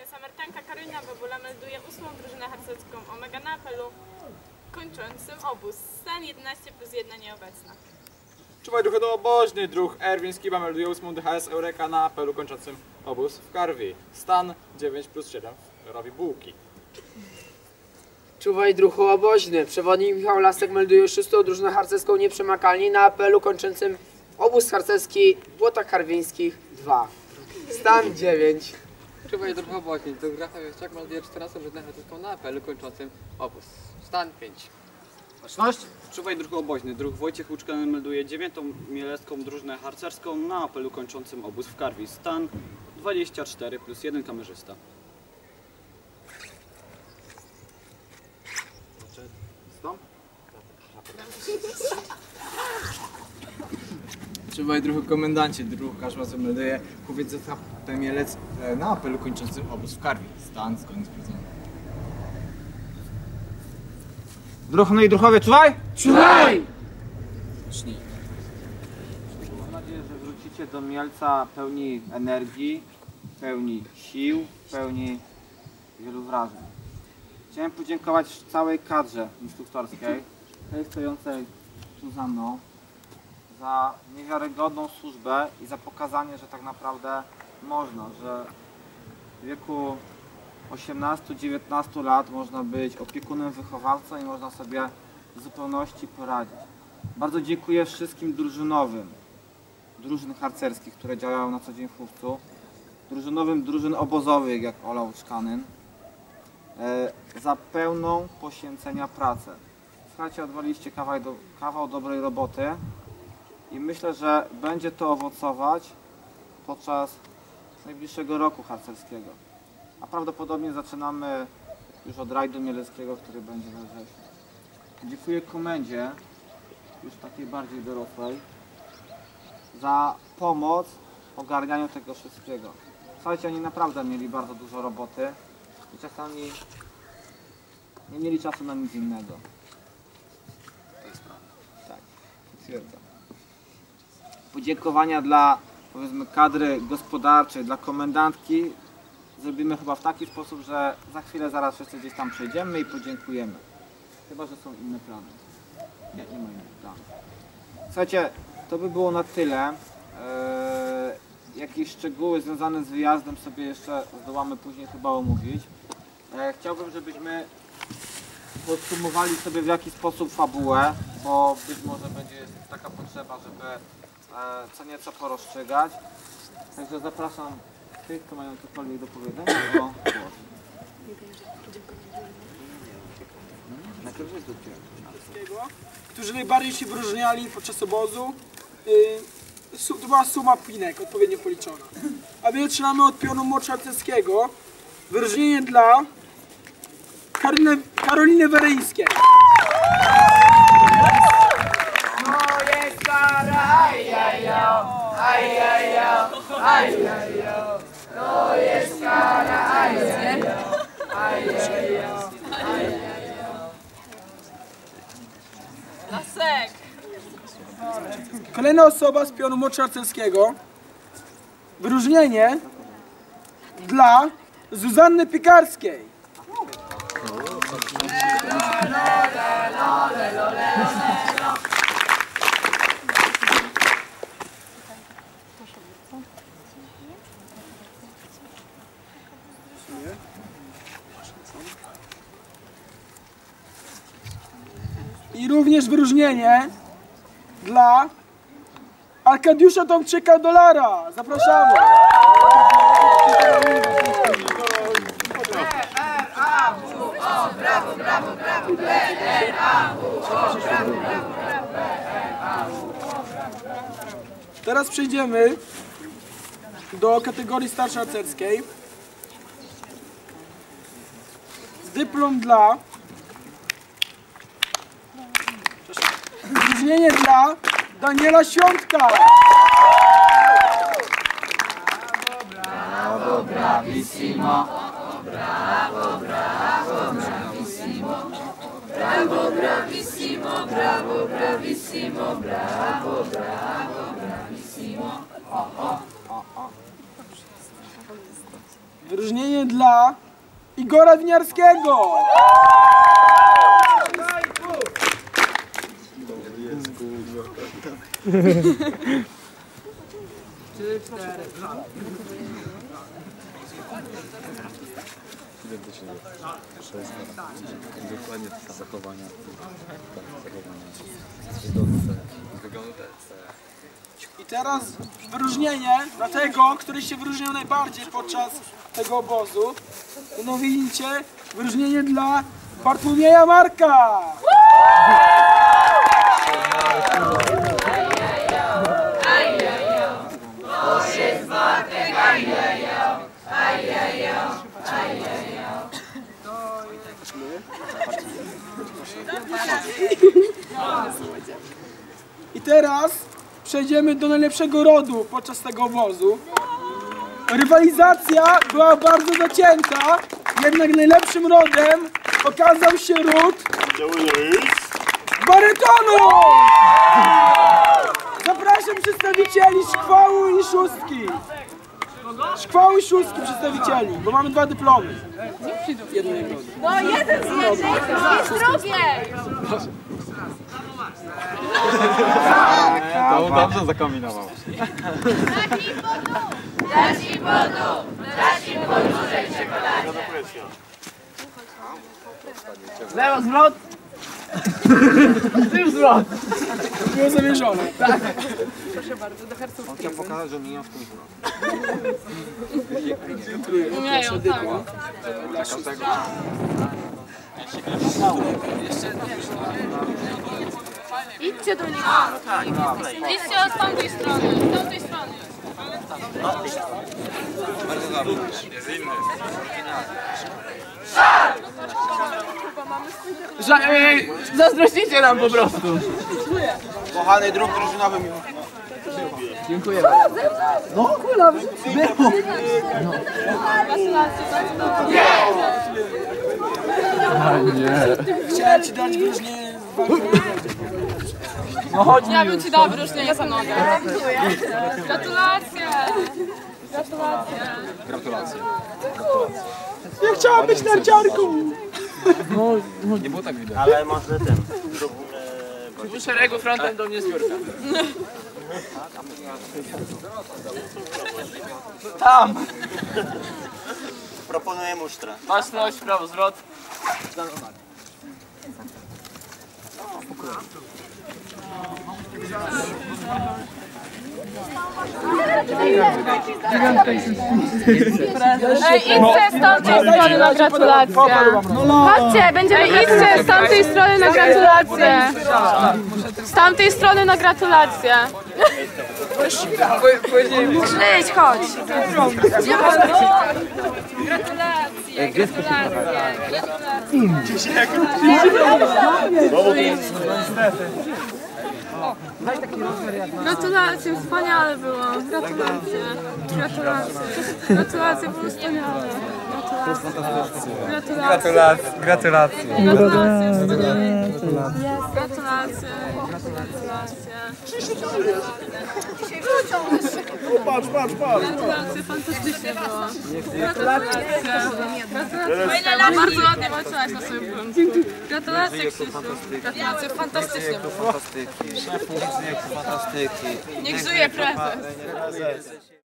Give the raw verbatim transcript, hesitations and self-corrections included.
oraz Amerykanka Karolina Babula melduje ósmą drużynę harcerską Omega na apelu kończącym obóz. Stan jedenaście plus jeden nieobecna. Czuwaj druh oboźny, druh Erwin Skiba melduje ósmą D H S Eureka na apelu kończącym obóz w Karwi. Stan dziewięć plus siedem robi bułki. Czuwaj druhu oboźny. Przewodnik Michał Lasek melduje szóstą drużynę harcerską Nieprzemakalni na apelu kończącym obóz harcerski w Błotach Karwińskich dwa. Stan dziewięć. Czuwaj druhu oboźny. Druh Rafał Jaszczak melduje czternastą drużynę harcerską na apelu kończącym obóz. Stan pięć. Baczność. Czuwaj druh oboźny. Druh Wojciech Łuczkan melduje dziewiątą mielecką drużynę harcerską na apelu kończącym obóz w Karwi. Stan dwadzieścia cztery plus jeden kamerzysta. Czuwaj druhu komendancie, druh Kaszmas melduje Kuwiec Z H P Mielec na apelu kończącym obóz w Karwi. Stan zgodnie sprawdzony. Druh, no i druhowie, czuwaj! Czuwaj! Mam nadzieję, że wrócicie do Mielca pełni energii, pełni sił, pełni wielu wrażeń. Chciałem podziękować całej kadrze instruktorskiej, tej stojącej tu za mną, za niewiarygodną służbę i za pokazanie, że tak naprawdę można, że w wieku osiemnastu dziewiętnastu lat można być opiekunem wychowawcą i można sobie w zupełności poradzić. Bardzo dziękuję wszystkim drużynowym, drużyn harcerskich, które działają na co dzień w Chówcu, drużynowym drużyn obozowych, jak Ola Łuczkanin, za pełną poświęcenia pracę. Słuchajcie, odwaliliście kawał, do, kawał dobrej roboty i myślę, że będzie to owocować podczas najbliższego roku harcerskiego. A prawdopodobnie zaczynamy już od rajdu mieleckiego, który będzie we wrześniu. Dziękuję komendzie, już takiej bardziej dorosłej, za pomoc w ogarnianiu tego wszystkiego. Słuchajcie, oni naprawdę mieli bardzo dużo roboty i czasami nie mieli czasu na nic innego. To jest prawda. Tak, potwierdzam. Podziękowania dla, powiedzmy, kadry gospodarczej, dla komendantki zrobimy chyba w taki sposób, że za chwilę zaraz wszyscy gdzieś tam przejdziemy i podziękujemy. Chyba że są inne plany. Nie, nie ma innych planów. Słuchajcie, to by było na tyle. Eee, jakieś szczegóły związane z wyjazdem sobie jeszcze zdołamy później chyba omówić. Eee, chciałbym, żebyśmy podsumowali sobie w jaki sposób fabułę, bo być może będzie taka potrzeba, żeby e, co nieco porozstrzygać. Także zapraszam tych, kto mają cokolwiek do powiedzenia, o głos. Którzy najbardziej się wyróżniali podczas obozu. Yy, to była suma pinek odpowiednio policzona. A więc zaczynamy od pionu moczarcerskiego. Wyróżnienie dla Karoliny, Karoliny Weryńskiej. To jest kara, ajajo, ajajo, ajajo. To jest kara, ajajo, ajajo, ajajo. Lasek! Kolejna osoba z pionu moczarcerskiego. Wyróżnienie dla Zuzanny Piekarskiej. I również wyróżnienie dla Arkadiusza Tomczyka Dolara. Zapraszamy. Brawo, brawo, brawo, Teraz przejdziemy do kategorii starszharcerskiej. Dyplom dla wyróżnienie dla Daniela Świątka. brawo, bravissimo. Brawo, brawo, bravissimo. Brawo, bravissimo, brawo, bravissimo, brawo, brawo, bravissimo. O, o, o, o. wyróżnienie dla Igora Winiarskiego. Dokładnie te zachowania. I teraz wyróżnienie dla tego, który się wyróżniał najbardziej podczas tego obozu. Mianowicie wyróżnienie dla Bartłomieja Marka. I teraz przejdziemy do najlepszego rodu podczas tego obozu. Rywalizacja była bardzo zacięta, jednak najlepszym rodem okazał się ród barytonu! Zapraszam przedstawicieli Szkwały i Szóstki. Szkwały i Szóstki przedstawicieli, bo mamy dwa dyplomy. Jednej rody. No jeden z jednej, drugi z drugiej! To dobrze zakombinował. Dać im wodu, dać im podróżek czekoladzie. Lewo zwrot! Tył zwrot! Było zamierzone. On chciał pokazać, że mnie w tym Umieją, tak. Idźcie do nich. Idźcie od tamtej strony, z tamtej strony. Zazdrościcie nam po prostu. kochany druh drużynowy. Dziękuję bardzo. No kula, było. Chciałem ci dać wyróżnienie. No chodź. Ja bym ci dała wyróżnienie za nogę. Gratulacje! Gratulacje. Ja chciałam być narciarką. Nie było tak widać. Ale może ten. W szeregu frontem do mnie zbiórka. Tam! Proponuję musztrę. Baczność, prawo zwrot. Ej, idźcie z tamtej strony na gratulacje. Chodźcie, będziemy idźcie z tamtej strony na gratulacje. Z tamtej strony na gratulacje. Przyjdź, chodź. Gratulacje, gratulacje. Gratulacje, wspaniale było. Gratulacje. Gratulacje. Gratulacje, było wspaniale. Gratulacje. Gratulacje. Gratulacje. Gratulacje. Gratulacje. Patrz, patrz, patrz. Gratulacje, fantastycznie było. Gratulacje. Gratulacje. Bardzo ładnie walczyłaś na swoim gruncie. Gratulacje, Krzysiu. Gratulacje, fantastycznie było. Fantastyki. Szefu, fantastyki. Niech żyje prezes.